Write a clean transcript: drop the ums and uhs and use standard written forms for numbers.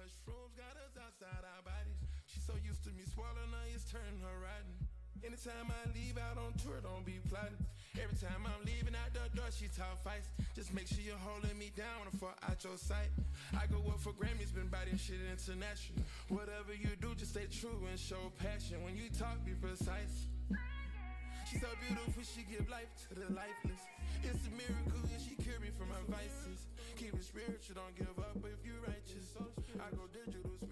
Mushrooms got us outside our bodies. She's so used to me swallowing her, it's turning her rotten. Anytime I leave out on tour, don't be plotting. Every time I'm leaving out the door, she talk fights. Just make sure you're holding me down before out your sight. I go up for Grammys, been biting shit international. Whatever you do, just stay true and show passion. When you talk, be precise. She's so beautiful, she give life to the lifeless. It's a miracle, and she cure me from my vices. Keep it spiritual, don't give up if you righteous. I go digital.